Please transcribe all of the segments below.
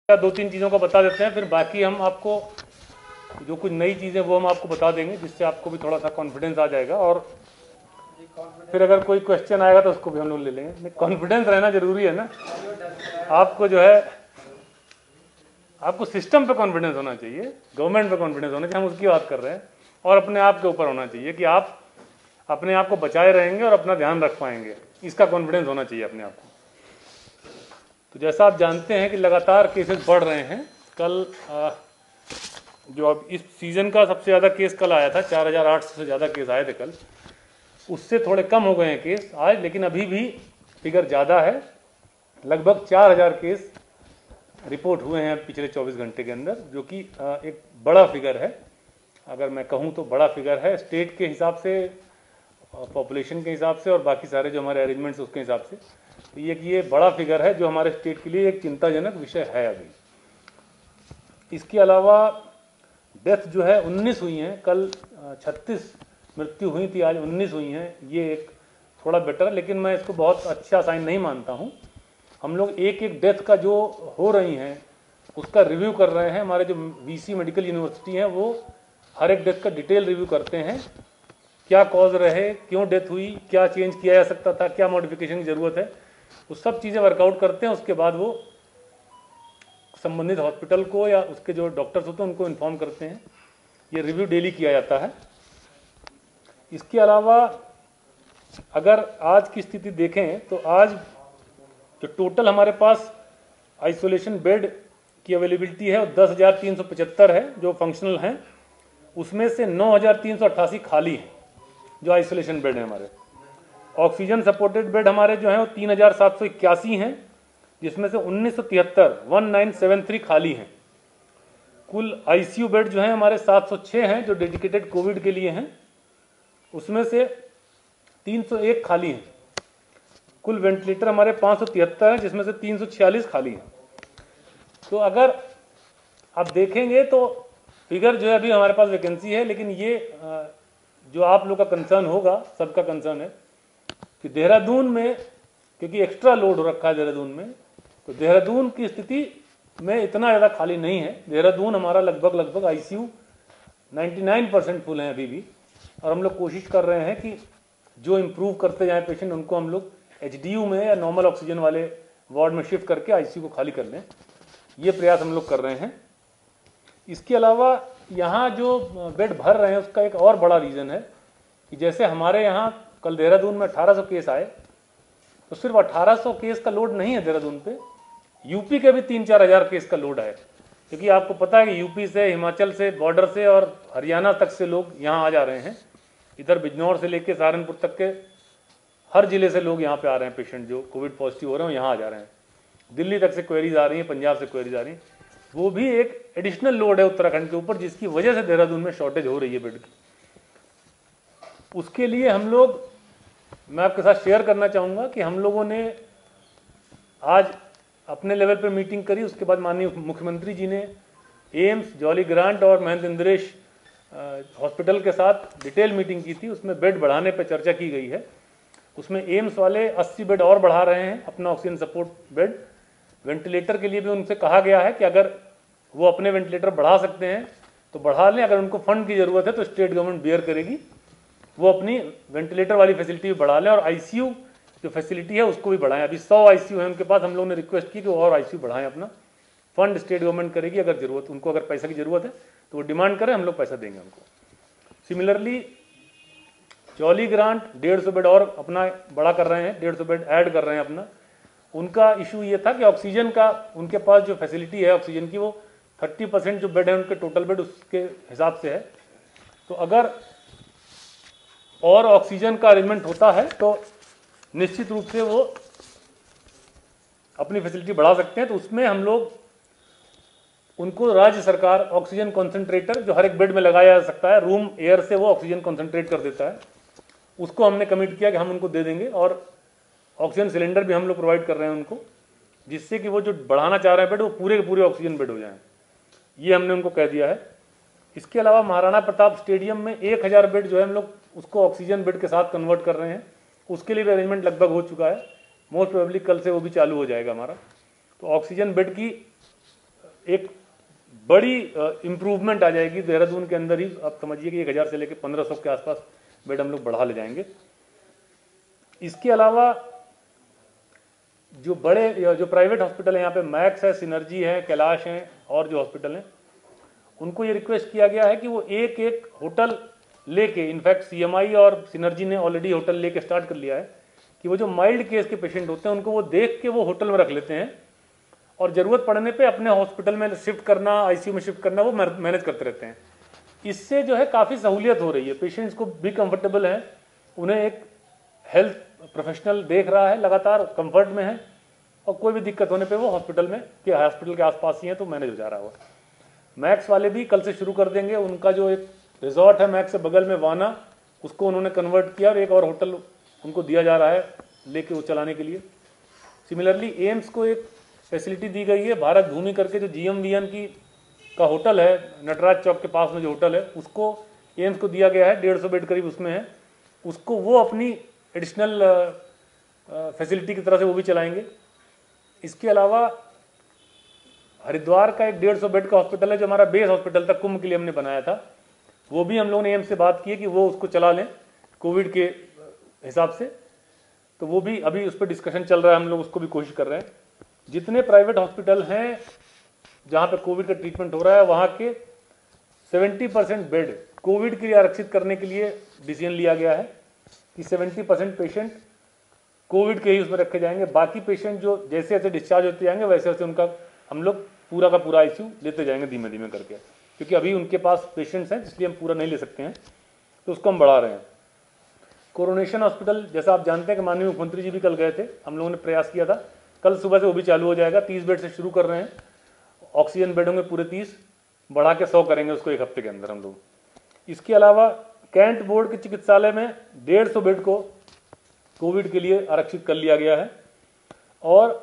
दो तीन चीज़ों का बता देते हैं, फिर बाकी हम आपको जो कुछ नई चीज़ें वो हम आपको बता देंगे, जिससे आपको भी थोड़ा सा कॉन्फिडेंस आ जाएगा। और फिर अगर कोई क्वेश्चन आएगा तो उसको भी हम लोग ले लेंगे। कॉन्फिडेंस रहना जरूरी है ना, आपको जो है आपको सिस्टम पे कॉन्फिडेंस होना चाहिए, गवर्नमेंट पे कॉन्फिडेंस होना चाहिए, हम उसकी बात कर रहे हैं। और अपने आप के ऊपर होना चाहिए कि आप अपने आप को बचाए रहेंगे और अपना ध्यान रख पाएंगे, इसका कॉन्फिडेंस होना चाहिए अपने आप को। तो जैसा आप जानते हैं कि लगातार केसेस बढ़ रहे हैं। कल जो अब इस सीज़न का सबसे ज़्यादा केस कल आया था, 4800 से ज़्यादा केस आए थे कल, उससे थोड़े कम हो गए हैं केस आज, लेकिन अभी भी फिगर ज़्यादा है। लगभग 4000 केस रिपोर्ट हुए हैं पिछले 24 घंटे के अंदर, जो कि एक बड़ा फिगर है। अगर मैं कहूँ तो बड़ा फिगर है स्टेट के हिसाब से, पॉपुलेशन के हिसाब से और बाकी सारे जो हमारे अरेंजमेंट्स उसके हिसाब से। तो ये बड़ा फिगर है जो हमारे स्टेट के लिए एक चिंताजनक विषय है अभी। इसके अलावा डेथ जो है 19 हुई हैं कल, 36 मृत्यु हुई थी, आज 19 हुई हैं। ये एक थोड़ा बेटर है, लेकिन मैं इसको बहुत अच्छा साइन नहीं मानता हूँ। हम लोग एक एक डेथ का जो हो रही हैं उसका रिव्यू कर रहे हैं। हमारे जो वीसी मेडिकल यूनिवर्सिटी हैं वो हर एक डेथ का डिटेल रिव्यू करते हैं, क्या कॉज रहे, क्यों डेथ हुई, क्या चेंज किया जा सकता था, क्या मॉडिफिकेशन की ज़रूरत है, वो सब चीज़ें वर्कआउट करते हैं। उसके बाद वो संबंधित हॉस्पिटल को या उसके जो डॉक्टर्स होते हैं उनको इन्फॉर्म करते हैं। ये रिव्यू डेली किया जाता है। इसके अलावा अगर आज की स्थिति देखें तो आज जो टोटल हमारे पास आइसोलेशन बेड की अवेलेबिलिटी है वो 10,375 है जो फंक्शनल हैं। उसमें से 9,388 खाली हैं जो आइसोलेशन बेड हैं हमारे। ऑक्सीजन सपोर्टेड बेड हमारे जो हैं वो 3,781 हैं, जिसमें से 1973 खाली हैं। कुल आईसीयू बेड जो हैं हमारे 706 हैं जो डेडिकेटेड कोविड के लिए हैं, उसमें से 301 खाली हैं। कुल वेंटिलेटर हमारे 573 हैं, जिसमें से 346 खाली हैं। तो अगर आप देखेंगे तो फिगर जो है अभी हमारे पास वैकेंसी है, लेकिन ये जो आप लोग का कंसर्न होगा, सबका कंसर्न है कि देहरादून में, क्योंकि एक्स्ट्रा लोड हो रखा है देहरादून में, तो देहरादून की स्थिति में इतना ज़्यादा खाली नहीं है। देहरादून हमारा लगभग आईसीयू 99% फुल है अभी भी। और हम लोग कोशिश कर रहे हैं कि जो इम्प्रूव करते जाएं पेशेंट, उनको हम लोग एचडीयू में या नॉर्मल ऑक्सीजन वाले वार्ड में शिफ्ट करके आईसीयू को खाली कर लें। ये प्रयास हम लोग कर रहे हैं। इसके अलावा यहाँ जो बेड भर रहे हैं उसका एक और बड़ा रीज़न है कि जैसे हमारे यहाँ कल देहरादून में 1800 केस आए, तो सिर्फ 1800 केस का लोड नहीं है देहरादून पे, यूपी के भी 3-4 हज़ार केस का लोड है। क्योंकि आपको पता है कि यूपी से, हिमाचल से, बॉर्डर से और हरियाणा तक से लोग यहाँ आ जा रहे हैं। इधर बिजनौर से लेके सहारनपुर तक के हर जिले से लोग यहाँ पे आ रहे हैं। पेशेंट जो कोविड पॉजिटिव हो रहे हैं यहाँ आ जा रहे हैं। दिल्ली तक से क्वेरीज आ रही हैं, पंजाब से क्वेरीज आ रही हैं। वो भी एक एडिशनल लोड है उत्तराखंड के ऊपर, जिसकी वजह से देहरादून में शॉर्टेज हो रही है बेड की। उसके लिए हम लोग, मैं आपके साथ शेयर करना चाहूँगा कि हम लोगों ने आज अपने लेवल पर मीटिंग करी। उसके बाद माननीय मुख्यमंत्री जी ने एम्स, जॉली ग्रांट और महेंद्र इंद्रेश हॉस्पिटल के साथ डिटेल मीटिंग की थी। उसमें बेड बढ़ाने पर चर्चा की गई है। उसमें एम्स वाले 80 बेड और बढ़ा रहे हैं अपना ऑक्सीजन सपोर्ट बेड। वेंटिलेटर के लिए भी उनसे कहा गया है कि अगर वो अपने वेंटिलेटर बढ़ा सकते हैं तो बढ़ा लें, अगर उनको फंड की ज़रूरत है तो स्टेट गवर्नमेंट बेयर करेगी, वो अपनी वेंटिलेटर वाली फैसिलिटी भी बढ़ा लें। और आईसीयू जो फैसिलिटी है उसको भी बढ़ाएं। अभी 100 आईसीयू है उनके पास, हम लोगों ने रिक्वेस्ट की कि और आईसीयू बढ़ाएं अपना। फंड स्टेट गवर्नमेंट करेगी, अगर जरूरत उनको, अगर पैसा की ज़रूरत है तो वो डिमांड करें, हम लोग पैसा देंगे उनको। सिमिलरली जॉली ग्रांट 150 बेड और अपना बड़ा कर रहे हैं, 150 बेड ऐड कर रहे हैं अपना। उनका इशू ये था कि ऑक्सीजन का उनके पास जो फैसिलिटी है ऑक्सीजन की, वो 30% जो बेड है उनके टोटल बेड उसके हिसाब से है। तो अगर और ऑक्सीजन का अरेंजमेंट होता है तो निश्चित रूप से वो अपनी फैसिलिटी बढ़ा सकते हैं। तो उसमें हम लोग उनको राज्य सरकार ऑक्सीजन कॉन्सेंट्रेटर जो हर एक बेड में लगाया जा सकता है, रूम एयर से वो ऑक्सीजन कॉन्सेंट्रेट कर देता है, उसको हमने कमिट किया कि हम उनको दे देंगे। और ऑक्सीजन सिलेंडर भी हम लोग प्रोवाइड कर रहे हैं उनको, जिससे कि वो जो बढ़ाना चाह रहे हैं बेड वो पूरे के पूरे ऑक्सीजन बेड हो जाएं। ये हमने उनको कह दिया है। इसके अलावा महाराणा प्रताप स्टेडियम में 1000 बेड जो है हम लोग उसको ऑक्सीजन बेड के साथ कन्वर्ट कर रहे हैं। उसके लिए भी अरेंजमेंट लगभग हो चुका है। मोस्ट प्रोबेबली कल से वो भी चालू हो जाएगा हमारा। तो ऑक्सीजन बेड की एक बड़ी इम्प्रूवमेंट आ जाएगी देहरादून के अंदर ही। आप समझिए कि 1000 से लेकर 1500 के आसपास बेड हम लोग बढ़ा ले जाएंगे। इसके अलावा जो बड़े जो प्राइवेट हॉस्पिटल है यहाँ पे मैक्स है, सिनर्जी है, कैलाश हैं और जो हॉस्पिटल हैं उनको ये रिक्वेस्ट किया गया है कि वो एक एक होटल लेके, इनफैक्ट सीएमआई और सिनर्जी ने ऑलरेडी होटल लेके स्टार्ट कर लिया है कि वो जो माइल्ड केस के पेशेंट होते हैं उनको वो देख के वो होटल में रख लेते हैं और ज़रूरत पड़ने पे अपने हॉस्पिटल में शिफ्ट करना, आईसीयू में शिफ्ट करना वो मैनेज करते रहते हैं। इससे जो है काफ़ी सहूलियत हो रही है, पेशेंट्स को भी कंफर्टेबल है, उन्हें एक हेल्थ प्रोफेशनल देख रहा है, लगातार कंफर्ट में है और कोई भी दिक्कत होने पे वो हॉस्पिटल के आसपास ही है तो मैनेज हो जा रहा है। मैक्स वाले भी कल से शुरू कर देंगे। उनका जो एक रिजॉर्ट है मैक्स से बगल में वाना, उसको उन्होंने कन्वर्ट किया और एक और होटल उनको दिया जा रहा है लेके वो चलाने के लिए। सिमिलरली एम्स को एक फैसिलिटी दी गई है, भारत भूमि करके जो GMVN का होटल है नटराज चौक के पास में जो होटल है उसको एम्स को दिया गया है, 150 बेड करीब उसमें है, उसको वो अपनी एडिशनल फैसिलिटी की तरह से वो भी चलाएंगे। इसके अलावा हरिद्वार का एक 150 बेड का हॉस्पिटल है जो हमारा बेस हॉस्पिटल था, कुंभ के लिए हमने बनाया था, वो भी हम लोगों ने एम्स से बात की है कि वो उसको चला लें कोविड के हिसाब से, तो वो भी अभी उस पर डिस्कशन चल रहा है, हम लोग उसको भी कोशिश कर रहे हैं। जितने प्राइवेट हॉस्पिटल हैं जहाँ पे कोविड का ट्रीटमेंट हो रहा है वहाँ के 70% बेड कोविड के लिए आरक्षित करने के लिए डिसीजन लिया गया है कि 70% पेशेंट कोविड के ही उसमें रखे जाएंगे, बाकी पेशेंट जो जैसे जैसे डिस्चार्ज होते जाएंगे वैसे वैसे उनका हम लोग पूरा का पूरा आईसीयू लेते जाएंगे धीमे धीमे करके, क्योंकि अभी उनके पास पेशेंट्स हैं इसलिए हम पूरा नहीं ले सकते हैं, तो उसको हम बढ़ा रहे हैं। कोरोनेशन हॉस्पिटल जैसा आप जानते हैं कि माननीय मुख्यमंत्री जी भी कल गए थे, हम लोगों ने प्रयास किया था, कल सुबह से वो भी चालू हो जाएगा। 30 बेड से शुरू कर रहे हैं, ऑक्सीजन बेड होंगे पूरे 30, बढ़ा के 100 करेंगे उसको एक हफ्ते के अंदर हम लोग। इसके अलावा कैंट बोर्ड के चिकित्सालय में 150 बेड को कोविड के लिए आरक्षित कर लिया गया है और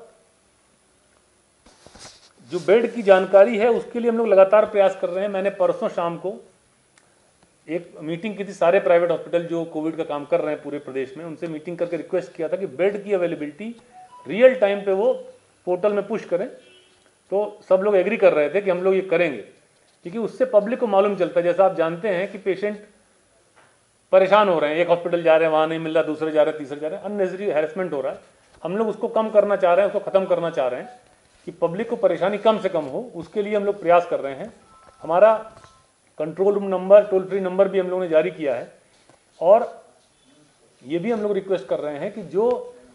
जो बेड की जानकारी है उसके लिए हम लोग लगातार प्रयास कर रहे हैं। मैंने परसों शाम को एक मीटिंग की थी, सारे प्राइवेट हॉस्पिटल जो कोविड का काम कर रहे हैं पूरे प्रदेश में, उनसे मीटिंग करके रिक्वेस्ट किया था कि बेड की अवेलेबिलिटी रियल टाइम पे वो पोर्टल में पुश करें, तो सब लोग एग्री कर रहे थे कि हम लोग ये करेंगे, क्योंकि उससे पब्लिक को मालूम चलता है। जैसा आप जानते हैं कि पेशेंट परेशान हो रहे हैं, एक हॉस्पिटल जा रहे हैं वहाँ नहीं मिल रहा, दूसरे जा रहे हैं, तीसरे जा रहे हैं, अननेसेसरी हैरेसमेंट हो रहा है। हम लोग उसको कम करना चाह रहे हैं, उसको खत्म करना चाह रहे हैं कि पब्लिक को परेशानी कम से कम हो, उसके लिए हम लोग प्रयास कर रहे हैं। हमारा control room number, toll free number भी हम लोगों ने जारी किया है और ये भी हम लोग रिक्वेस्ट कर रहे हैं कि जो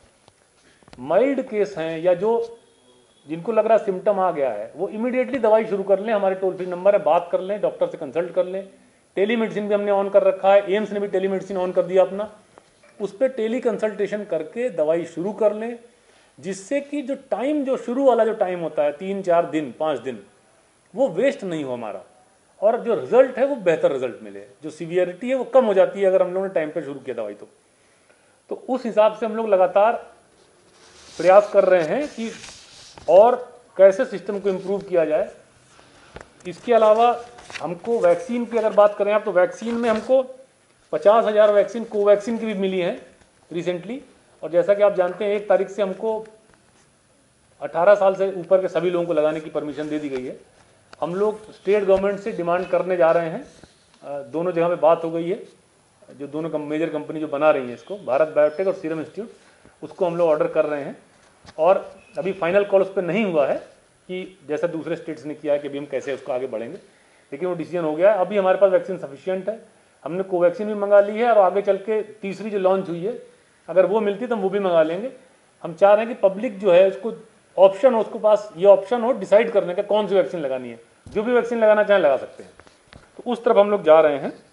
माइल्ड केस हैं या जो जिनको लग रहा है सिम्टम आ गया है वो इमीडिएटली दवाई शुरू कर लें, हमारे टोल फ्री नंबर है, बात कर लें, डॉक्टर से कंसल्ट कर लें। टेलीमेडिसिन भी हमने ऑन कर रखा है, एम्स ने भी टेलीमेडिसिन ऑन कर दिया अपना, उस पर टेली कंसल्टेशन करके दवाई शुरू कर लें, जिससे कि जो टाइम, जो शुरू वाला जो टाइम होता है 3-4 दिन 5 दिन, वो वेस्ट नहीं हो हमारा और जो रिजल्ट है वो बेहतर रिजल्ट मिले, जो सीवियरिटी है वो कम हो जाती है अगर हम लोगों ने टाइम पे शुरू किया दवाई तो उस हिसाब से हम लोग लगातार प्रयास कर रहे हैं कि और कैसे सिस्टम को इम्प्रूव किया जाए। इसके अलावा हमको वैक्सीन की अगर बात करें आप, तो वैक्सीन में हमको 50,000 वैक्सीन कोवैक्सीन की भी मिली है रिसेंटली, और जैसा कि आप जानते हैं 1 तारीख से हमको 18 साल से ऊपर के सभी लोगों को लगाने की परमिशन दे दी गई है। हम लोग स्टेट गवर्नमेंट से डिमांड करने जा रहे हैं, दोनों जगह पे बात हो गई है, जो दोनों मेजर कंपनी जो बना रही है इसको, भारत बायोटेक और सीरम इंस्टीट्यूट, उसको हम लोग ऑर्डर कर रहे हैं और अभी फाइनल कॉल उस पर नहीं हुआ है कि जैसा दूसरे स्टेट्स ने किया है कि अभी हम कैसे उसको आगे बढ़ेंगे, लेकिन वो डिसीजन हो गया है। अभी हमारे पास वैक्सीन सफिशिएंट है, हमने कोवैक्सीन भी मंगा ली है और आगे चल के तीसरी जो लॉन्च हुई है अगर वो मिलती तो हम वो भी मंगा लेंगे। हम चाह रहे हैं कि पब्लिक जो है उसको ऑप्शन हो, उसके पास ये ऑप्शन हो डिसाइड करने का कौन सी वैक्सीन लगानी है, जो भी वैक्सीन लगाना चाहें लगा सकते हैं, तो उस तरफ हम लोग जा रहे हैं।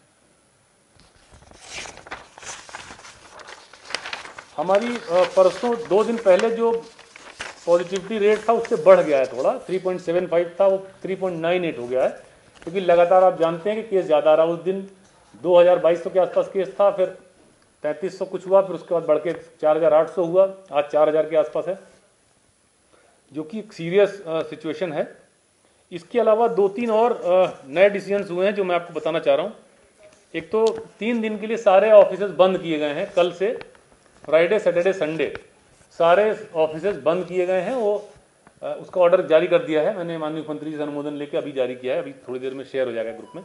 हमारी परसों 2 दिन पहले जो पॉजिटिविटी रेट था उससे बढ़ गया है थोड़ा, 3.75 था वो 3.98 हो गया है, क्योंकि लगातार आप जानते हैं कि केस ज़्यादा आ रहा है। उस दिन 2200 के आसपास केस था, फिर 3300 कुछ हुआ, फिर उसके बाद बढ़ के 4800 हुआ, आज 4000 के आसपास है, जो कि सीरियस सिचुएशन है। इसके अलावा 2-3 और नए डिसीजंस हुए हैं जो मैं आपको बताना चाह रहा हूँ। एक तो 3 दिन के लिए सारे ऑफिसेज बंद किए गए हैं, कल से फ्राइडे सैटरडे संडे सारे ऑफिसेज बंद किए गए हैं। वो उसका ऑर्डर जारी कर दिया है मैंने, माननीय मुख्यमंत्री से अनुमोदन लेके अभी जारी किया है, अभी थोड़ी देर में शेयर हो जाएगा ग्रुप में।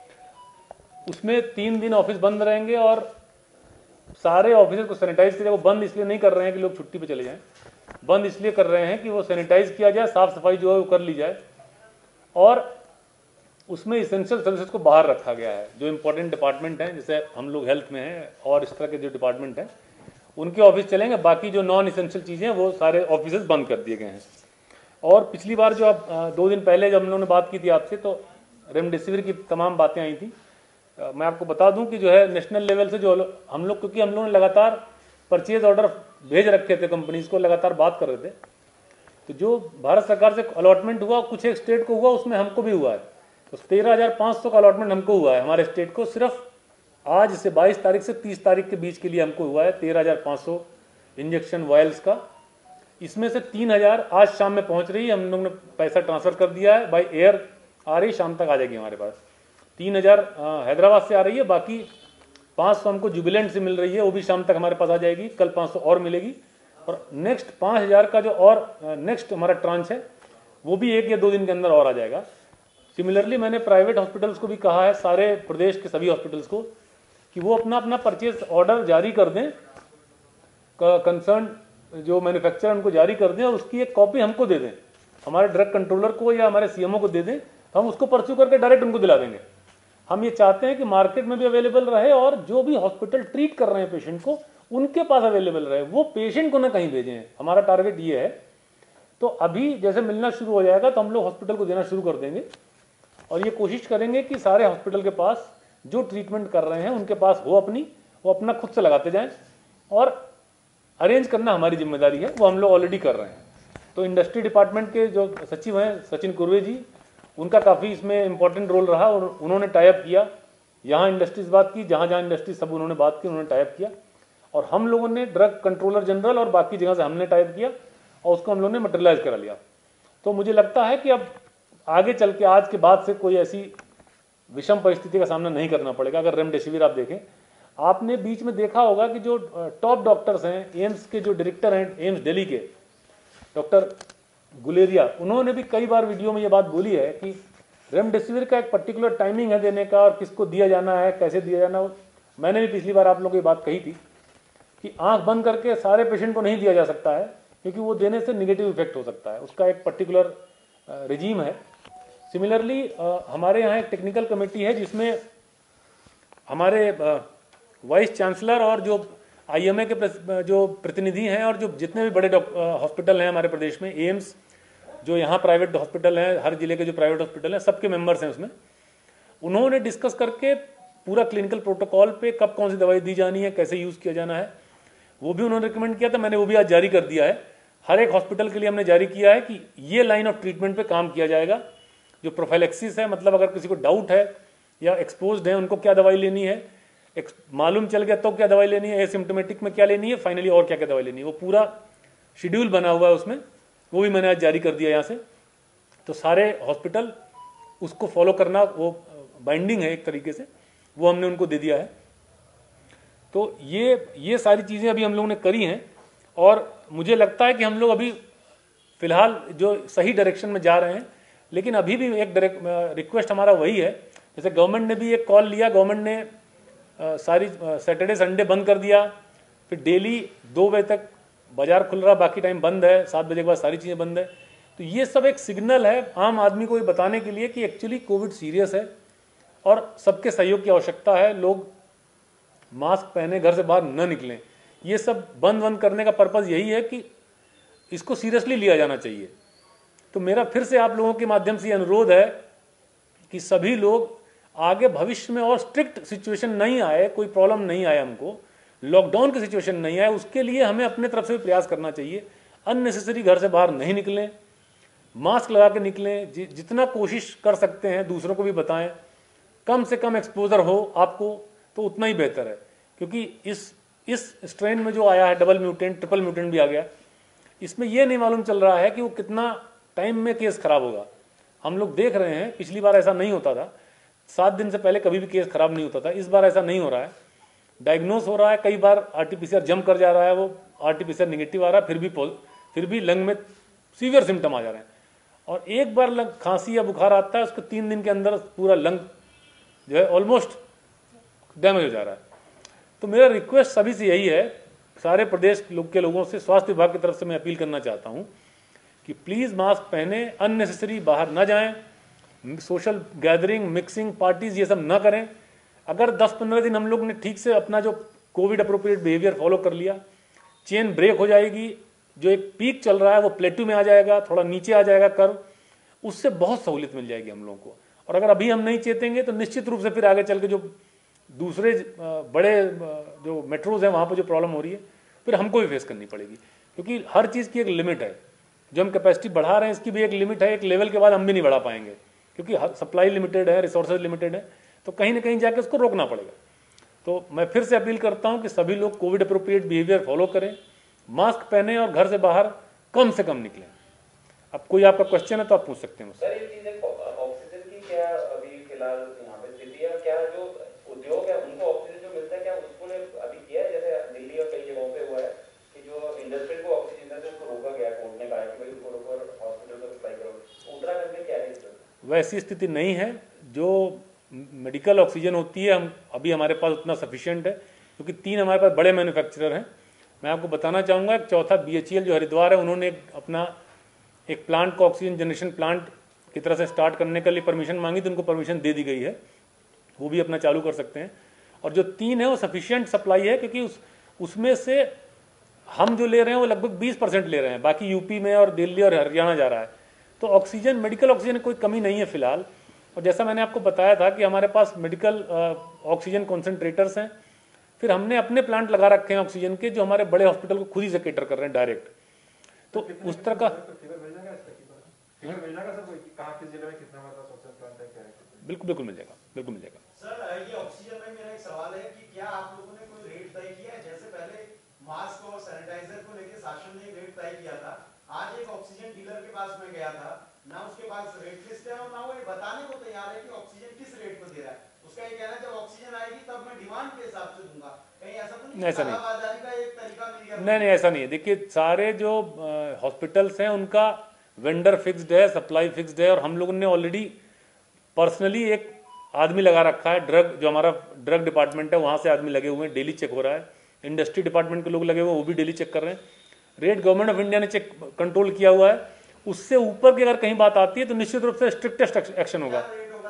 उसमें 3 दिन ऑफिस बंद रहेंगे और सारे ऑफिस को सैनिटाइज किया। वो बंद इसलिए नहीं कर रहे हैं कि लोग छुट्टी पे चले जाएं, बंद इसलिए कर रहे हैं कि वो सैनिटाइज किया जाए, साफ सफाई जो है वो कर ली जाए। और उसमें इसेंशियल सर्विसेज को बाहर रखा गया है। जो इंपॉर्टेंट डिपार्टमेंट हैं, जैसे हम लोग हेल्थ में हैं और इस तरह के जो डिपार्टमेंट हैं उनके ऑफिस चलेंगे, बाकी जो नॉन इसेंशियल चीज़ें हैं वो सारे ऑफिस बंद कर दिए गए हैं। और पिछली बार जो आप 2 दिन पहले जब हम लोगों ने बात की थी आपसे, तो रेमडेसिविर की तमाम बातें आई थी। मैं आपको बता दूं कि जो है नेशनल लेवल से जो हम लोग, क्योंकि हम लोगों ने लगातार परचेज ऑर्डर भेज रखे थे कंपनीज को, लगातार बात कर रहे थे, तो जो भारत सरकार से अलॉटमेंट हुआ कुछ एक स्टेट को हुआ, उसमें हमको भी हुआ है। तो 13,500 का अलॉटमेंट हमको हुआ है हमारे स्टेट को, सिर्फ आज से 22 तारीख से 30 तारीख के बीच के लिए हमको हुआ है 13,500 इंजेक्शन वायल्स का। इसमें से 3,000 आज शाम में पहुंच रही है, हम लोग ने पैसा ट्रांसफर कर दिया है, बाई एयर आ रही, शाम तक आ जाएगी हमारे पास। 3,000 हैदराबाद से आ रही है, बाकी 500 हमको जुबिलेंट से मिल रही है, वो भी शाम तक हमारे पास आ जाएगी। कल 500 और मिलेगी, और नेक्स्ट 5,000 का जो और नेक्स्ट हमारा ट्रांच है वो भी 1 या 2 दिन के अंदर और आ जाएगा। सिमिलरली मैंने प्राइवेट हॉस्पिटल्स को भी कहा है, सारे प्रदेश के सभी हॉस्पिटल्स को, कि वो अपना अपना परचेज ऑर्डर जारी कर दें, कंसर्न जो मैन्युफैक्चरर उनको जारी कर दें, और उसकी एक कॉपी हमको दे दें, हमारे ड्रग कंट्रोलर को या हमारे सीएमओ को दे दें, तो हम उसको परस्यू करके डायरेक्ट उनको दिला देंगे। हम ये चाहते हैं कि मार्केट में भी अवेलेबल रहे, और जो भी हॉस्पिटल ट्रीट कर रहे हैं पेशेंट को उनके पास अवेलेबल रहे, वो पेशेंट को ना कहीं भेजें। हमारा टारगेट ये है। तो अभी जैसे मिलना शुरू हो जाएगा तो हम लोग हॉस्पिटल को देना शुरू कर देंगे, और ये कोशिश करेंगे कि सारे हॉस्पिटल के पास जो ट्रीटमेंट कर रहे हैं उनके पास हो अपनी, वो अपना खुद से लगाते जाएं, और अरेंज करना हमारी जिम्मेदारी है, वो हम लोग ऑलरेडी कर रहे हैं। तो इंडस्ट्री डिपार्टमेंट के जो सचिव हैं सचिन कुर्वे जी, उनका काफ़ी इसमें इंपॉर्टेंट रोल रहा, और उन्होंने टाइप किया, यहाँ इंडस्ट्रीज बात की, जहाँ जहाँ इंडस्ट्री सब उन्होंने बात की, उन्होंने टाइप किया, और हम लोगों ने ड्रग कंट्रोलर जनरल और बाकी जगह से हमने टाइप किया, और उसको हम लोगों ने मटेरियलाइज करा लिया। तो मुझे लगता है कि अब आगे चल के आज के बाद से कोई ऐसी विषम परिस्थिति का सामना नहीं करना पड़ेगा। अगर रेमडेसिविर आप देखें, आपने बीच में देखा होगा कि जो टॉप डॉक्टर्स हैं, एम्स के जो डायरेक्टर हैं एम्स दिल्ली के, डॉक्टर गुलेरिया, उन्होंने भी कई बार वीडियो में ये बात बोली है कि रेमडेसिविर का एक पर्टिकुलर टाइमिंग है देने का, और किसको दिया जाना है, कैसे दिया जाना है। मैंने भी पिछली बार आप लोगों को ये बात कही थी कि आंख बंद करके सारे पेशेंट को नहीं दिया जा सकता है, क्योंकि वो देने से नेगेटिव इफेक्ट हो सकता है, उसका एक पर्टिकुलर रिजीम है। सिमिलरली हमारे यहाँ एक टेक्निकल कमेटी है जिसमें हमारे वाइस चांसलर और जो आईएमए के जो प्रतिनिधि हैं, और जो जितने भी बड़े हॉस्पिटल हैं हमारे प्रदेश में, एम्स, जो यहाँ प्राइवेट हॉस्पिटल हैं, हर जिले के जो प्राइवेट हॉस्पिटल हैं, सबके मेंबर्स हैं उसमें, उन्होंने डिस्कस करके पूरा क्लिनिकल प्रोटोकॉल पे कब कौन सी दवाई दी जानी है, कैसे यूज़ किया जाना है, वो भी उन्होंने रिकमेंड किया था। मैंने वो भी आज जारी कर दिया है। हर एक हॉस्पिटल के लिए हमने जारी किया है कि ये लाइन ऑफ ट्रीटमेंट पे काम किया जाएगा। जो प्रोफाइलेक्सिस है, मतलब अगर किसी को डाउट है या एक्सपोज्ड है, उनको क्या दवाई लेनी है, मालूम चल गया तो क्या दवाई लेनी है, एसिम्प्टोमेटिक में क्या लेनी है, फाइनली और क्या क्या दवाई लेनी है, वो पूरा शेड्यूल बना हुआ है उसमें, वो भी मैंने आज जारी कर दिया यहाँ से। तो सारे हॉस्पिटल उसको फॉलो करना, वो बाइंडिंग है एक तरीके से, वो हमने उनको दे दिया है। तो ये सारी चीज़ें अभी हम लोगों ने करी हैं, और मुझे लगता है कि हम लोग अभी फिलहाल जो सही डायरेक्शन में जा रहे हैं। लेकिन अभी भी एक रिक्वेस्ट हमारा वही है, जैसे गवर्नमेंट ने भी एक कॉल लिया, गवर्नमेंट ने सारी सैटरडे संडे बंद कर दिया, फिर डेली 2 बजे तक बाजार खुल रहा, बाकी टाइम बंद है, 7 बजे के बाद सारी चीज़ें बंद है। तो ये सब एक सिग्नल है आम आदमी को ये बताने के लिए कि एक्चुअली कोविड सीरियस है और सबके सहयोग की आवश्यकता है। लोग मास्क पहने, घर से बाहर न निकलें। ये सब बंद करने का पर्पज़ यही है कि इसको सीरियसली लिया जाना चाहिए। तो मेरा फिर से आप लोगों के माध्यम से अनुरोध है कि सभी लोग आगे भविष्य में और स्ट्रिक्ट सिचुएशन नहीं आए, कोई प्रॉब्लम नहीं आए, हमको लॉकडाउन की सिचुएशन नहीं आए, उसके लिए हमें अपने तरफ से भी प्रयास करना चाहिए। अननेसेसरी घर से बाहर नहीं निकलें, मास्क लगा के निकलें, जितना कोशिश कर सकते हैं दूसरों को भी बताएं, कम से कम एक्सपोजर हो आपको तो उतना ही बेहतर है। क्योंकि इस स्ट्रेन में जो आया है डबल म्यूटेंट, ट्रिपल म्यूटेंट भी आ गया, इसमें यह नहीं मालूम चल रहा है कि वो कितना टाइम में केस खराब होगा। हम लोग देख रहे हैं, पिछली बार ऐसा नहीं होता था, 7 दिन से पहले कभी भी केस खराब नहीं होता था, इस बार ऐसा नहीं हो रहा है। डायग्नोस हो रहा है, कई बार आरटीपीसीआर जंप कर जा रहा है, वो आरटीपीसीआर निगेटिव आ रहा है, फिर भी लंग में सीवियर सिम्टम आ जा रहे हैं। और एक बार खांसी या बुखार आता है, उसको 3 दिन के अंदर पूरा लंग जो है ऑलमोस्ट डैमेज हो जा रहा है। तो मेरा रिक्वेस्ट सभी से यही है, सारे प्रदेश के लोगों से, स्वास्थ्य विभाग की तरफ से मैं अपील करना चाहता हूं कि प्लीज मास्क पहने, अननेसेसरी बाहर ना जाएं, सोशल गैदरिंग, मिक्सिंग, पार्टीज ये सब ना करें। अगर 10-15 दिन हम लोग ने ठीक से अपना जो कोविड अप्रोप्रिएट बिहेवियर फॉलो कर लिया, चेन ब्रेक हो जाएगी, जो एक पीक चल रहा है वो प्लेटू में आ जाएगा, थोड़ा नीचे आ जाएगा कर्व, उससे बहुत सहूलियत मिल जाएगी हम लोगों को। और अगर अभी हम नहीं चेतेंगे तो निश्चित रूप से फिर आगे चल के जो दूसरे बड़े जो मेट्रोज हैं वहाँ पर जो प्रॉब्लम हो रही है फिर हमको भी फेस करनी पड़ेगी, क्योंकि हर चीज़ की एक लिमिट है। जो हम कैपेसिटी बढ़ा रहे हैं इसकी भी एक लिमिट है, एक लेवल के बाद हम भी नहीं बढ़ा पाएंगे, क्योंकि सप्लाई लिमिटेड है, रिसोर्सेज लिमिटेड है, तो कहीं ना कहीं जाकर उसको रोकना पड़ेगा। तो मैं फिर से अपील करता हूं कि सभी लोग कोविड अप्रोप्रिएट बिहेवियर फॉलो करें, मास्क पहने और घर से बाहर कम से कम निकलें। अब कोई आपका क्वेश्चन है तो आप पूछ सकते हैं मुझसे। सर, ये चीजें ऑक्सीजन की क्या अभी फिलहाल यहाँ पे स्थिति है, क्या जो उद्योग है उनको ऑक्सीजन जो मिलता है क्या उसको अभी किया है? जैसे दिल्ली और कई जगहों पे हुआ है कि जो इंडस्ट्री को ऑक्सीजन है उसको रोका गया, कोर्ट ने कहा कि भाई उसको रोको और हॉस्पिटल को सप्लाई करो। उत्तराखंड में क्या है? वैसी स्थिति नहीं है। जो मेडिकल ऑक्सीजन होती है हम अभी हमारे पास उतना सफिशिएंट है, क्योंकि 3 हमारे पास बड़े मैन्युफैक्चरर हैं। मैं आपको बताना चाहूँगा, एक चौथा BHEL जो हरिद्वार है, उन्होंने अपना एक प्लांट को ऑक्सीजन जनरेशन प्लांट की तरह से स्टार्ट करने के लिए परमिशन मांगी, तो उनको परमिशन दे दी गई है, वो भी अपना चालू कर सकते हैं। और जो 3 है वो सफिशिएंट सप्लाई है, क्योंकि उसमें से हम जो ले रहे हैं वो लगभग 20% ले रहे हैं, बाकी यूपी में और दिल्ली और हरियाणा जा रहा है। तो ऑक्सीजन, मेडिकल ऑक्सीजन कोई कमी नहीं है फिलहाल। और जैसा मैंने आपको बताया था कि हमारे पास मेडिकल ऑक्सीजन कॉन्सेंट्रेटर्स हैं, फिर हमने अपने प्लांट लगा रखे हैं ऑक्सीजन के, जो हमारे बड़े हॉस्पिटल को खुद ही से केटर कर रहे हैं डायरेक्ट। तो उस तरह का बिल्कुल बिल्कुल मिल जाएगा, बिल्कुल मिल जाएगा। सर, ये ऑक्सीजन में मेरा एक सवाल है कि क्या आप लोगों ने कोई रेट तय किया है? जैसे पहले मास्क और सैनिटाइजर को लेकर शासन ने रेट तय किया था, आज एक ऑक्सीजन डीलर के पास मैं गया था, ना उसके पास रेट लिस्ट है और ना वो ये बताने को तैयार है कि ऑक्सीजन किस रेट पर दे रहा है। उसका ये कहना है जब ऑक्सीजन आएगी तब मैं डिमांड के हिसाब से दूंगा। कहीं ऐसा तो नहीं? ऐसा नहीं, कालाबाजारी का एक तरीका मिल गया? नहीं ऐसा नहीं है। देखिए, सारे जो हॉस्पिटल्स हैं उनका वेंडर फिक्स्ड है, सप्लाई फिक्स्ड है, और हम लोगों ने ऑलरेडी पर्सनली एक आदमी लगा रखा है, जो हमारा ड्रग डिपार्टमेंट है वहाँ से आदमी लगे हुए हैं, डेली चेक हो रहा है। इंडस्ट्री डिपार्टमेंट के लोग लगे हुए हैं, वो भी डेली चेक कर रहे हैं। रेट गवर्नमेंट ऑफ इंडिया ने चेक कंट्रोल किया हुआ है, उससे ऊपर की अगर कहीं बात आती है तो निश्चित रूप से स्ट्रिक्टेस्ट एक्शन होगा।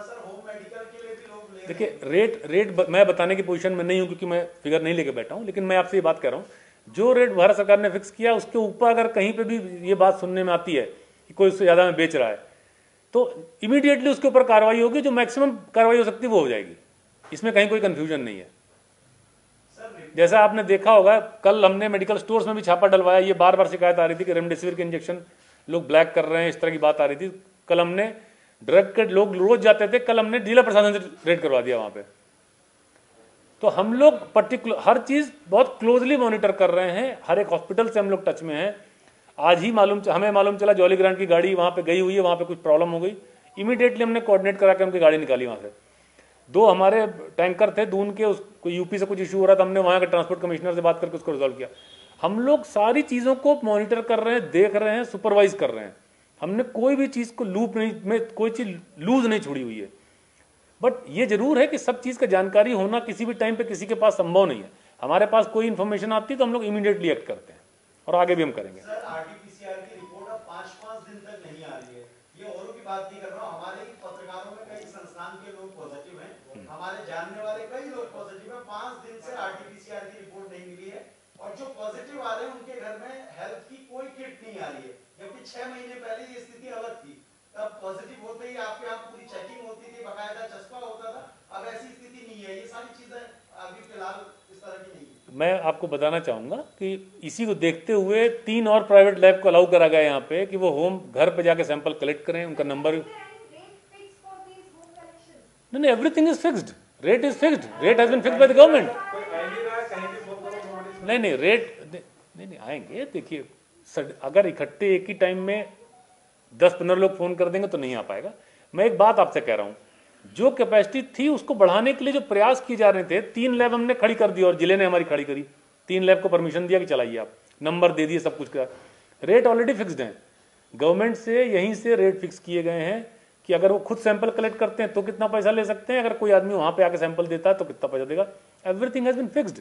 देखिए, रेट मैं बताने की पोजीशन में नहीं हूं, क्योंकि मैं फिगर नहीं लेके बैठा हूं, लेकिन मैं आपसे ये बात कर रहा हूं, जो रेट भारत सरकार ने फिक्स किया उसके ऊपर अगर कहीं पे भी ये बात सुनने में आती है कि कोई उससे ज़्यादा में बेच रहा है, तो इमीडिएटली उसके ऊपर कार्रवाई होगी। जो मैक्सिमम कार्रवाई हो सकती है वो हो जाएगी, इसमें कहीं कोई कंफ्यूजन नहीं है। जैसा आपने देखा होगा, कल हमने मेडिकल स्टोर्स में भी छापा डलवाया। ये बार बार शिकायत आ रही थी कि रेमडेसिविर के इंजेक्शन लोग ब्लैक कर रहे हैं, इस तरह की बात आ रही थी। कल हमने ड्रग के लोग रोज जाते थे, कल हमने जिला प्रशासन से रेड करवा दिया वहां पे। तो हम लोग पर्टिकुलर हर चीज बहुत क्लोजली मॉनिटर कर रहे हैं, हर एक हॉस्पिटल से हम लोग टच में हैं। आज ही हमें मालूम चला जॉली ग्रांट की गाड़ी वहां पे गई हुई है, वहां पे कुछ प्रॉब्लम हो गई, इमीडिएटली हमने कोऑर्डिनेट करा के उनकी गाड़ी निकाली वहां से। 2 हमारे टैंकर थे दून के, उसको यूपी से कुछ इशू हो रहा था, हमने वहां के ट्रांसपोर्ट कमिश्नर से बात करके उसको रिजॉल्व किया। हम लोग सारी चीजों को मॉनिटर कर रहे हैं, देख रहे हैं, सुपरवाइज कर रहे हैं। हमने कोई भी चीज को लूप नहीं में कोई चीज लूज नहीं छोड़ी हुई है। बट ये जरूर है कि सब चीज का जानकारी होना किसी भी टाइम पे किसी के पास संभव नहीं है। हमारे पास कोई इन्फॉर्मेशन आती है तो हम लोग इमीडिएटली एक्ट करते हैं, और आगे भी हम करेंगे। सर, RT-PCR की रिपोर्ट अब 5-5 दिन तक नहीं आ रही है। ये औरों की बात नहीं कर रहा हूँ, हमारे ही पत्रकारों में कई संस्थान के लोग पॉजिटिव हैं, हमारे जानने वाले कई लोग पॉजिटिव हैं। 5 दिन से RT-PCR की रिपोर्ट नहीं मिली है, और जो पॉजिटिव आ रहे हैं उनके घर में हेल्थ की कोई किट नहीं आ रही है, जबकि 6 महीने पहले ये स्थिति अलग थी। तब पॉजिटिव होते ही आपके यहाँ पूरी चेकिंग होती थी, बकायदा चस्पा होता था। अब ऐसी स्थिति नहीं है। ये सारी चीजें अभी फिलहाल इस तरह की नहीं है। मैं आपको बताना चाहूंगा कि इसी को देखते हुए 3 और प्राइवेट लैब को अलाउ करा गया यहाँ पे कि वो घर पे जाके सैंपल कलेक्ट करें, उनका नंबर। नहीं, everything is fixed, rate is fixed, rate has been fixed by the government. नहीं रेट नहीं आएंगे। देखिए, अगर इकट्ठे एक ही टाइम में 10-15 लोग फोन कर देंगे तो नहीं आ पाएगा। मैं एक बात आपसे कह रहा हूं, जो कैपेसिटी थी उसको बढ़ाने के लिए जो प्रयास किए जा रहे थे, 3 लैब हमने खड़ी कर दी और जिले ने हमारी खड़ी करी। 3 लैब को परमिशन दिया कि चलाइए, आप नंबर दे दिए, सब कुछ कर। रेट ऑलरेडी फिक्स्ड है। गवर्नमेंट से यहीं से रेट फिक्स किए गए हैं कि अगर वो खुद सैंपल कलेक्ट करते हैं तो कितना पैसा ले सकते हैं, अगर कोई आदमी वहां पे आके सैंपल देता है तो कितना पैसा देगा। Everything has been fixed.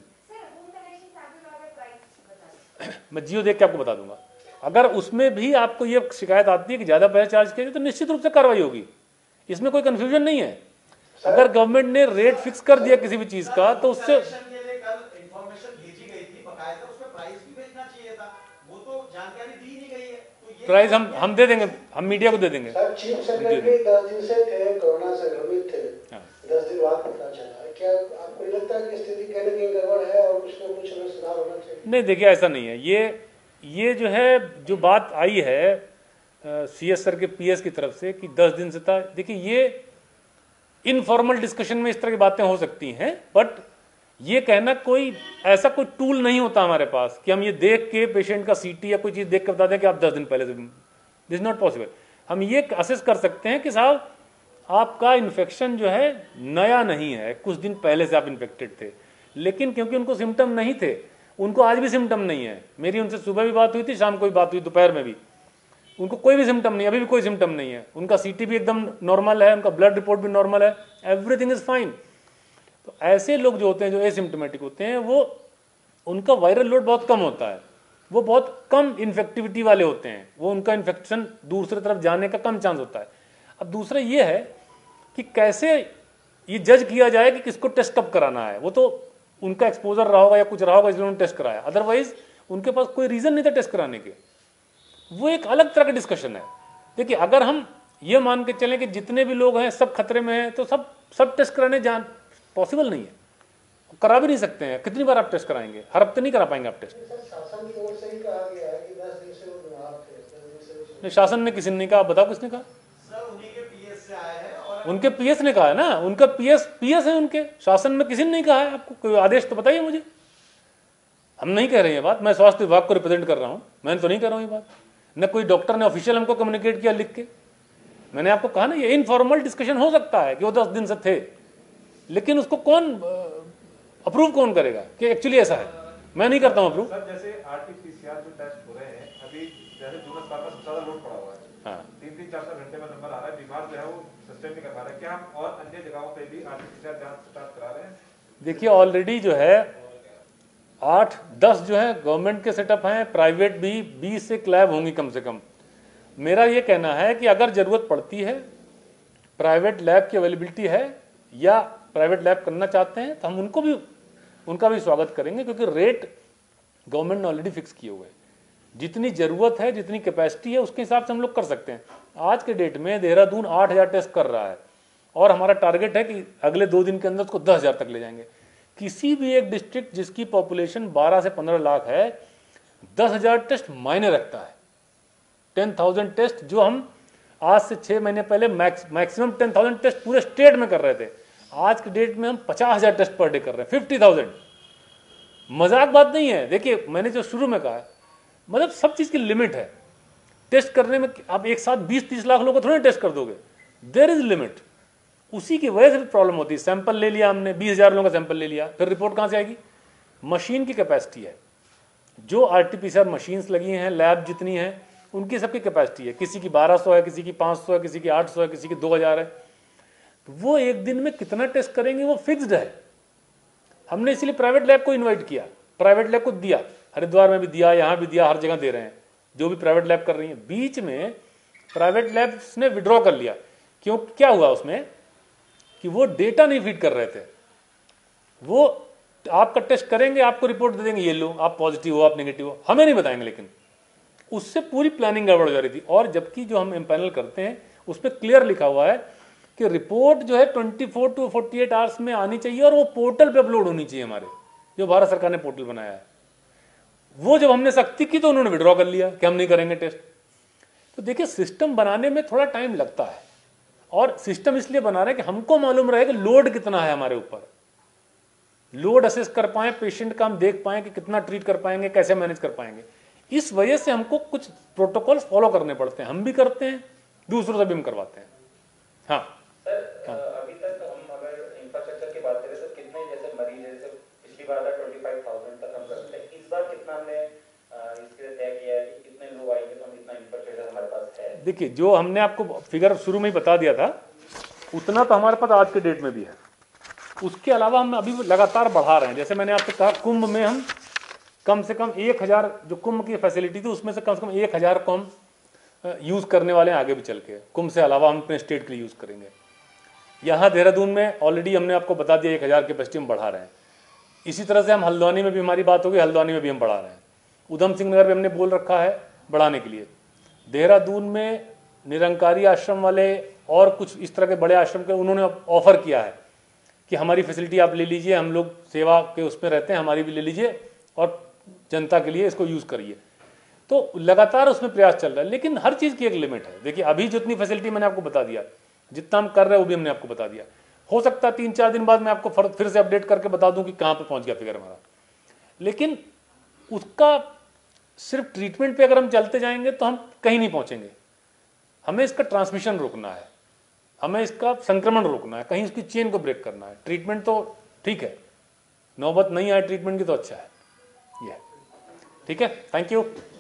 मैं जियो देख के आपको बता दूंगा। अगर उसमें भी आपको ये शिकायत आती है कि ज्यादा पैसा चार्ज किया तो निश्चित रूप से कार्रवाई होगी, इसमें कोई कंफ्यूजन नहीं है। अगर गवर्नमेंट ने रेट फिक्स कर दिया किसी भी चीज का तो उससे के लिए कल इंफॉर्मेशन भेजी गई थी बकायदा, उसमें प्राइस भी भेजना चाहिए था, वो तो जानकारी दी नहीं गई है। तो ये प्राइस हम दे देंगे, हम मीडिया को दे देंगे। सर चीफ सेक्रेटरी 10 दिन से थे, कोरोना संक्रमित थे, 10 दिन बाद पता चला। क्या आपको नहीं लगता कि स्थिति कहीं न कहीं गड़बड़ है और कुछ न कुछ हमें सुधार होना चाहिए? नहीं देखिए, ऐसा नहीं है। ये जो है, जो बात आई है सीएस सर के पीएस की तरफ से कि 10 दिन से था, देखिए ये इनफॉर्मल डिस्कशन में इस तरह की बातें हो सकती हैं, बट ये कहना कोई ऐसा कोई टूल नहीं होता हमारे पास कि हम ये देख के पेशेंट का सीटी या कोई चीज देख के बता दें कि आप 10 दिन पहले से, दिस नॉट पॉसिबल। हम ये असेस कर सकते हैं कि साहब आपका इन्फेक्शन जो है नया नहीं है, कुछ दिन पहले से आप इन्फेक्टेड थे, लेकिन क्योंकि उनको सिम्टम नहीं थे, उनको आज भी सिम्टम नहीं है। मेरी उनसे सुबह भी बात हुई थी, शाम को भी बात हुई, दोपहर में भी, उनको कोई भी सिम्टम नहीं, अभी भी कोई सिम्टम नहीं है, उनका सीटी भी एकदम नॉर्मल है, उनका ब्लड रिपोर्ट भी नॉर्मल है, एवरीथिंग इज फाइन। तो ऐसे लोग जो होते हैं, जो एसिम्टोमेटिक होते हैं, वो उनका वायरल लोड बहुत कम होता है, वो बहुत कम इन्फेक्टिविटी वाले होते हैं, वो उनका इन्फेक्शन दूसरी तरफ जाने का कम चांस होता है। अब दूसरा ये है कि कैसे ये जज किया जाए कि किसको टेस्ट कब कराना है, वो तो उनका एक्सपोजर रहा होगा या कुछ रहा होगा इसलिए उन्होंने टेस्ट कराया, अदरवाइज उनके पास कोई रीजन नहीं था टेस्ट कराने के। वो एक अलग तरह का डिस्कशन है। देखिए, अगर हम ये मान के चलें कि जितने भी लोग हैं सब खतरे में हैं, तो सब टेस्ट कराने जान पॉसिबल नहीं है, करा भी नहीं सकते हैं। कितनी बार आप टेस्ट कराएंगे? हर हफ्ते नहीं करा पाएंगे आप टेस्ट। सर शासन की ओर से ही कहा गया है कि 10 दिन से वो बीमार थे, 10 दिन से नहीं, शासन ने किसी ने नहीं कहा। बताओ किसने कहा? सर उन्हीं के पीएस से आए हैं और उनके पीएस ने कहा है ना, उनका पीएस है उनके। शासन में किसी ने नहीं कहा है। आपको कोई आदेश तो बताइए मुझे। हम नहीं कह रहे हैं ये बात, मैं स्वास्थ्य विभाग को रिप्रेजेंट कर रहा हूं, मैं तो नहीं कर रहा हूं ये बात। न कोई डॉक्टर ने ऑफिशियल हमको कम्युनिकेट किया लिख के। मैंने आपको कहा ना, ये इनफॉर्मल डिस्कशन हो सकता है कि वो 10 दिन से थे, लेकिन उसको कौन अप्रूव कौन करेगा कि एक्चुअली ऐसा है? मैं नहीं करता हूं अप्रूव। सर जैसे आरटीपीसीआर जो टेस्ट हो रहे हैं अभी, जैसे जूनस का सबसे ज्यादा लोड पड़ा हुआ है, हाँ, 3-3, 4-4 घंटे में नंबर आ रहा है, बीमार जो है वो सस्टेन नहीं कर पा रहे हैं। क्या हम और अन्य जगहों पे भी आरटीपीसीआर जांच स्टार्ट करा रहे हैं? देखिए ऑलरेडी जो है 8-10 जो है गवर्नमेंट के सेटअप हैं, प्राइवेट भी 20 एक लैब होंगी कम से कम। मेरा ये कहना है कि अगर जरूरत पड़ती है, प्राइवेट लैब की अवेलेबिलिटी है या प्राइवेट लैब करना चाहते हैं, तो हम उनका भी स्वागत करेंगे, क्योंकि रेट गवर्नमेंट ने ऑलरेडी फिक्स किए हुए हैं। जितनी जरूरत है, जितनी कैपेसिटी है, उसके हिसाब से हम लोग कर सकते हैं। आज के डेट में देहरादून 8000 टेस्ट कर रहा है और हमारा टारगेट है कि अगले 2 दिन के अंदर उसको 10,000 तक ले जाएंगे। किसी भी एक डिस्ट्रिक्ट जिसकी पॉपुलेशन 12 से 15 लाख है, 10,000 टेस्ट मायने रखता है। 10,000 टेस्ट जो हम आज से 6 महीने पहले मैक्सिमम 10,000 टेस्ट पूरे स्टेट में कर रहे थे, आज के डेट में हम 50,000 टेस्ट पर डे कर रहे हैं, 50,000। मजाक बात नहीं है। देखिए, मैंने जो शुरू में कहा, मतलब सब चीज की लिमिट है टेस्ट करने में। आप एक साथ 20-30 लाख लोगों को थोड़ी टेस्ट कर दोगे, देयर इज लिमिट। उसी की वजह से भी प्रॉब्लम होती है। सैंपल ले लिया हमने, 20,000 लोगों का सैंपल ले लिया, फिर रिपोर्ट कहां से आएगी? मशीन की कैपेसिटी है, जो आरटीपीसीआर मशीन्स लगी हैं, लैब जितनी है, उनकी सबकी कैपेसिटी है। किसी की 1200 है, किसी की 500 है, किसी की 800 है, किसी की 2000 है। तो वो एक दिन में कितना टेस्ट करेंगे वो फिक्स्ड है। हमने इसलिए प्राइवेट लैब को इन्वाइट किया, प्राइवेट लैब को दिया, हरिद्वार में भी दिया, यहां भी दिया, हर जगह दे रहे हैं जो भी प्राइवेट लैब कर रही है। बीच में प्राइवेट लैब्स ने विड्रॉ कर लिया। क्यों? क्या हुआ उसमें कि वो डेटा नहीं फीड कर रहे थे। वो आपका टेस्ट करेंगे, आपको रिपोर्ट दे देंगे, ये लो आप पॉजिटिव हो, आप नेगेटिव हो, हमें नहीं बताएंगे। लेकिन उससे पूरी प्लानिंग गड़बड़ हो जा रही थी। और जबकि जो हम एम्पैनल करते हैं उस पर क्लियर लिखा हुआ है कि रिपोर्ट जो है 24 to 48 आवर्स में आनी चाहिए और वो पोर्टल पे अपलोड होनी चाहिए, हमारे जो भारत सरकार ने पोर्टल बनाया है। वो जब हमने सख्ती की तो उन्होंने विड्रॉ कर लिया कि हम नहीं करेंगे टेस्ट। तो देखिए, सिस्टम बनाने में थोड़ा टाइम लगता है, और सिस्टम इसलिए बना रहे हैं कि हमको मालूम रहे कि लोड कितना है हमारे ऊपर, लोड असेस कर पाए, पेशेंट का हम देख पाए कि कितना ट्रीट कर पाएंगे, कैसे मैनेज कर पाएंगे। इस वजह से हमको कुछ प्रोटोकॉल फॉलो करने पड़ते हैं, हम भी करते हैं, दूसरों से भी हम करवाते हैं। हाँ सर, अभी तक हम अगर इंफ्रास्ट्रक्चर की बात करें तो कितने जैसे मरीज है, जैसे पिछली बार 25,000 तक हम करते हैं, इस बार कितना हमने इसके लिए तय किया है कि कितने लोग आएंगे तो हम इतना इंफ्रास्ट्रक्चर हमारे पास देखिए जो हमने आपको फिगर शुरू में ही बता दिया था उतना तो हमारे पास आज के डेट में भी है, उसके अलावा हम अभी लगातार बढ़ा रहे हैं। जैसे मैंने आपसे कहा कुंभ में हम कम से कम 1000 जो कुंभ की फैसिलिटी थी उसमें से कम 1000 को हम यूज़ करने वाले हैं आगे भी चल के। कुंभ से अलावा हम अपने स्टेट के लिए यूज़ करेंगे। यहाँ देहरादून में ऑलरेडी हमने आपको बता दिया 1000 कैपेसिटी हम बढ़ा रहे हैं। इसी तरह से हम हल्द्वानी में भी हमारी बात होगी, हल्द्वानी में भी हम बढ़ा रहे हैं। उधम सिंह नगर में हमने बोल रखा है बढ़ाने के लिए। देहरादून में निरंकारी आश्रम वाले और कुछ इस तरह के बड़े आश्रम के उन्होंने ऑफर किया है कि हमारी फैसिलिटी आप ले लीजिए, हम लोग सेवा के उसमें रहते हैं, हमारी भी ले लीजिए और जनता के लिए इसको यूज़ करिए। तो लगातार उसमें प्रयास चल रहा है, लेकिन हर चीज़ की एक लिमिट है। देखिए अभी जितनी फैसिलिटी मैंने आपको बता दिया, जितना हम कर रहे हैं वो भी हमने आपको बता दिया। हो सकता है 3-4 दिन बाद मैं आपको फिर से अपडेट करके बता दूं कि कहाँ पे पहुंच गया फिगर हमारा, लेकिन उसका सिर्फ ट्रीटमेंट पे अगर हम चलते जाएंगे तो हम कहीं नहीं पहुंचेंगे। हमें इसका ट्रांसमिशन रोकना है, हमें इसका संक्रमण रोकना है, कहीं इसकी चेन को ब्रेक करना है। ट्रीटमेंट तो ठीक है, नौबत नहीं आए ट्रीटमेंट की तो अच्छा है। ये ठीक है, थैंक यू।